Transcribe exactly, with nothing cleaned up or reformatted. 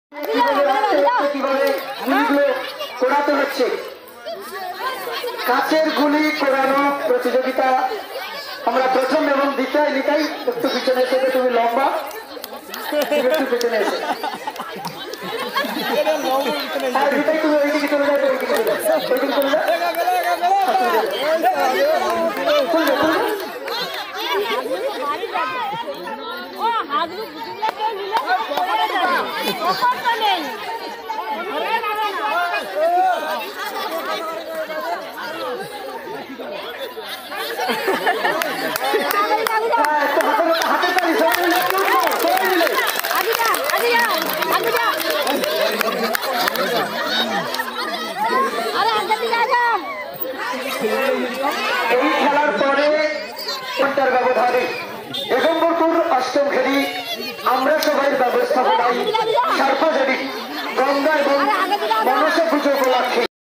কাচের গুলি কোরানো প্রতিযোগিতা আমরা প্রথম এবং দ্বিতীয় নিতাই একটু পিছনে এসে তুমি লম্বা একটু পিছনে এসে নিতাই তুমি ওইদিকে চলে যাবে ওইদিকে চলে যাবে ওইদিকে চলে যাবে এই খেলার পরে ঘন্টার ব্যবধানে বেগমপুর অষ্টম খেলি আমরা সবাই ব্যবস্থাপনায় সার্বজনীন গঙ্গা এবং মনসা পুজো উপলক্ষে